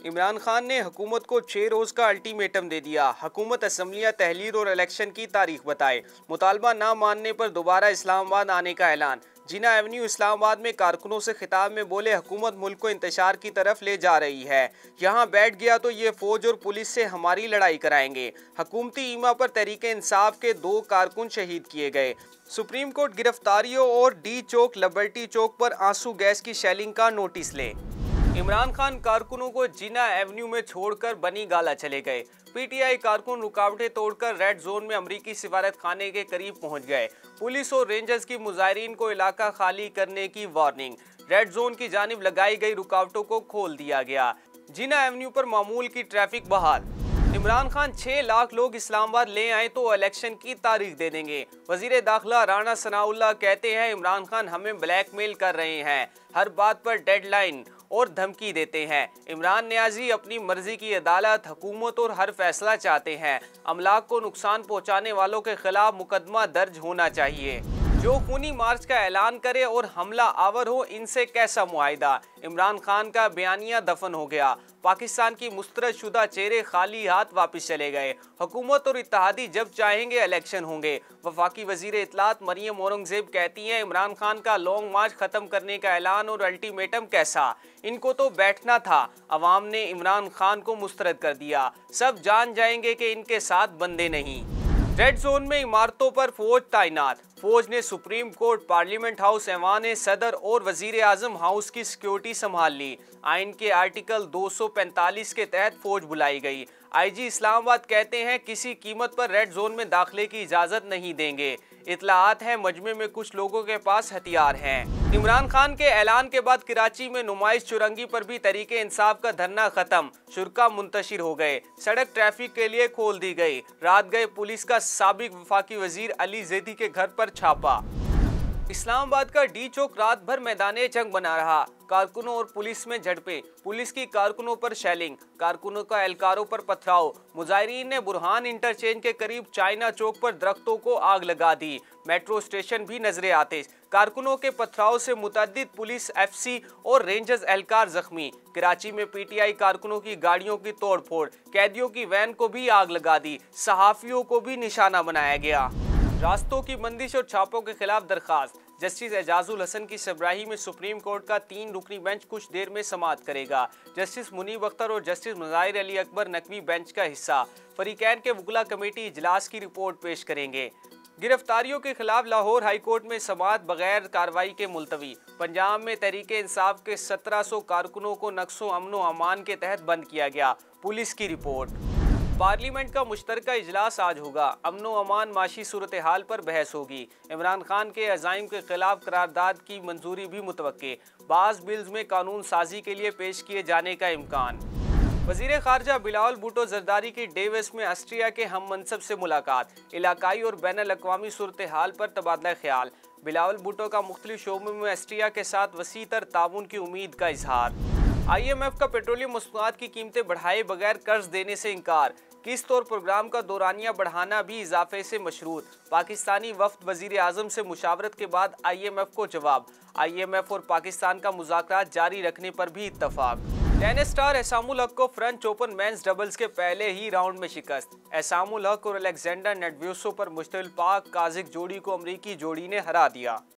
عمران خان نے حکومت کو 6 روز کا الٹیمیٹم دے دیا۔ حکومت اسمبلیاں تحلیل اور الیکشن کی تاریخ بتائے۔ مطالبہ نہ ماننے پر دوبارہ اسلام آباد آنے کا اعلان۔ جینا ایونیو اسلام آباد میں کارکنوں سے خطاب میں بولے حکومت ملک کو انتشار کی طرف لے جا رہی ہے۔ یہاں بیٹھ گیا تو یہ فوج اور پولیس سے ہماری لڑائی کرائیں گے۔ حکومتی ایما پر تحریک انصاف کے 2 کارکن شہید کیے گئے۔ سپریم کورٹ گرفتاریوں اور ڈی چوک لبرٹی چوک پر آنسو گیس کی شیلنگ کا نوٹس لے۔ عمران خان کارکنوں کو جینا ایونیو میں چھوڑ کر بنی گالا چلے گئے۔ پی ٹی آئی کارکن رکاوٹیں توڑ کر ریڈ زون میں امریکی سفارت خانے کے قریب پہنچ گئے۔ پولیس اور رینجرز کی مظاہرین کو علاقہ خالی کرنے کی وارننگ۔ ریڈ زون کی جانب لگائی گئی رکاوٹوں کو کھول دیا گیا۔ جینا ایونیو پر معمول کی ٹریفک بحال۔ عمران خان 6 لاکھ لوگ اسلام آباد لے آئیں تو الیکشن کی تاریخ دے دیں گے۔ وزیر داخلہ رانا ثناء اللہ کہتے ہیں عمران خان ہمیں بلیک میل کر رہے ہیں، ہر بات پر ڈیڈ لائن اور دھمکی دیتے ہیں۔ عمران نیازی اپنی مرضی کی عدالت، حکومت اور ہر فیصلہ چاہتے ہیں۔ املاک کو نقصان پہنچانے والوں کے خلاف مقدمہ درج ہونا چاہیے۔ جو خونی مارچ کا اعلان کرے اور حملہ آور ہو ان سے کیسا معاہدہ؟ عمران خان کا بیانیہ دفن ہو گیا۔ پاکستان کی مسترد شدہ چہرے خالی ہاتھ واپس چلے گئے۔ حکومت اور اتحادی جب چاہیں گے الیکشن ہوں گے۔ وفاقی وزیر اطلاعات مریم اورنگزیب کہتی ہیں عمران خان کا لانگ مارچ ختم کرنے کا اعلان اور الٹیمیٹم کیسا؟ ان کو تو بیٹھنا تھا، عوام نے عمران خان کو مسترد کر دیا۔ سب جان جائیں گے کہ ان کے ساتھ بندے نہیں۔ ریڈ زون میں عمارتوں پر فوج تعینات۔ فوج نے سپریم کورٹ، پارلیمنٹ ہاؤس، ایوان صدر اور وزیر اعظم ہاؤس کی سیکیورٹی سنبھال لی۔ آئین کے آرٹیکل 245 کے تحت فوج بلائی گئی۔ آئی جی اسلام آباد کہتے ہیں کسی قیمت پر ریڈ زون میں داخلے کی اجازت نہیں دیں گے۔ اطلاعات ہیں مجمع میں کچھ لوگوں کے پاس ہتھیار ہیں۔ عمران خان کے اعلان کے بعد کراچی میں نمائش چرنگی پر بھی تحریک انصاف کا دھرنا ختم۔ شرکا منتشر ہو گئے۔ سڑک ٹریفک کے لیے کھول دی گئی۔ رات گئے پولیس کا سابق وفاقی وزیر علی زیدی کے گھر پر چھاپا۔ اسلام آباد کا ڈی چوک رات بھر میدان جنگ بنا رہا۔ کارکنوں اور پولیس میں جھڑپیں، پولیس کی کارکنوں پر شیلنگ، کارکنوں کا اہلکاروں پر پتھراؤ۔ مظاہرین نے برہان انٹرچینج کے قریب چائنا چوک پر درختوں کو آگ لگا دی۔ میٹرو اسٹیشن بھی نظر آتش۔ کارکنوں کے پتھراؤ سے متعدد پولیس، ایف سی اور رینجرز اہلکار زخمی۔ کراچی میں پی ٹی آئی کارکنوں کی گاڑیوں کی توڑ پھوڑ، قیدیوں کی وین کو بھی آگ لگا دی، صحافیوں کو بھی نشانہ بنایا گیا۔ راستوں کی بندش اور چھاپوں کے خلاف درخواست۔ جسٹس اعجاز الحسن کی سربراہی میں سپریم کورٹ کا 3 رکنی بینچ کچھ دیر میں سماعت کرے گا۔ جسٹس منیب اختر اور جسٹس مظاہر علی اکبر نقوی بینچ کا حصہ۔ فریقین کے وکلاء کمیٹی اجلاس کی رپورٹ پیش کریں گے۔ گرفتاریوں کے خلاف لاہور ہائی کورٹ میں سماعت بغیر کارروائی کے ملتوی۔ پنجاب میں تحریک انصاف کے 1700 کارکنوں کو نقص و امن و امان کے تحت بند کیا گیا۔ پولیس کی رپورٹ۔ پارلیمنٹ کا مشترکہ اجلاس آج ہوگا۔ امن و امان، معاشی صورتحال پر بحث ہوگی۔ عمران خان کے عزائم کے خلاف قرارداد کی منظوری بھی متوقع۔ بعض بلز میں قانون سازی کے لیے پیش کیے جانے کا امکان۔ وزیر خارجہ بلاول بھٹو زرداری کی ڈیوس میں آسٹریا کے ہم منصب سے ملاقات۔ علاقائی اور بین الاقوامی صورتحال پر تبادلہ خیال۔ بلاول بھٹو کا مختلف شعبوں میں آسٹریا کے ساتھ وسیع تر تعاون کی امید کا اظہار۔ آئی ایم ایف کا پیٹرولیم مصنوعات کی قیمتیں بڑھائے بغیر قرض دینے سے انکار۔ قسط اور پروگرام کا دورانیہ بڑھانا بھی اضافے سے مشروط۔ پاکستانی وفد وزیر اعظم سے مشاورت کے بعد آئی ایم ایف کو جواب۔ آئی ایم ایف اور پاکستان کا مذاکرات جاری رکھنے پر بھی اتفاق۔ ٹینس اسٹار احسام الحق کو فرنچ اوپن مینز ڈبلز کے پہلے ہی راؤنڈ میں شکست۔ احسام الحق اور الیگزینڈر نیڈویسو پر مشتمل پاک کازک جوڑی کو امریکی جوڑی نے ہرا دیا۔